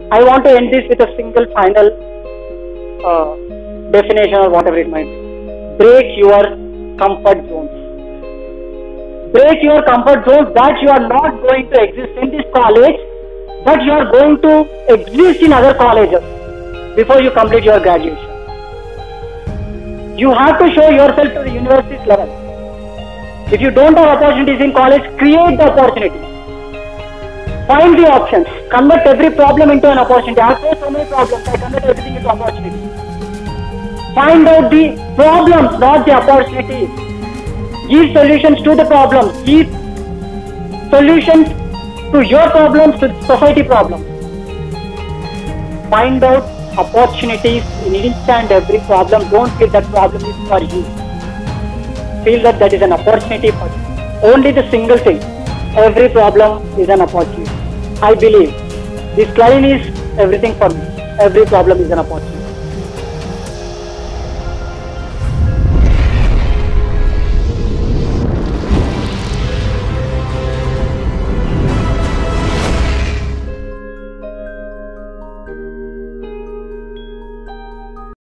I want to end this with a single final definition or whatever it might be. Break your comfort zones. Break your comfort zones that you are not going to exist in this college, but you are going to exist in other colleges before you complete your graduation. You have to show yourself to the university's level. If you don't have opportunities in college, create the opportunity. Find the options. Convert every problem into an opportunity. I have so many problems. I convert everything into opportunity. Find out the problems, not the opportunities. Give solutions to the problems. Give solutions to your problems, to society problems. Find out opportunities in each and every problem. Don't feel that problem is for you. Feel that that is an opportunity for you. Only the single thing. Every problem is an opportunity. I believe this line is everything for me. Every problem is an opportunity.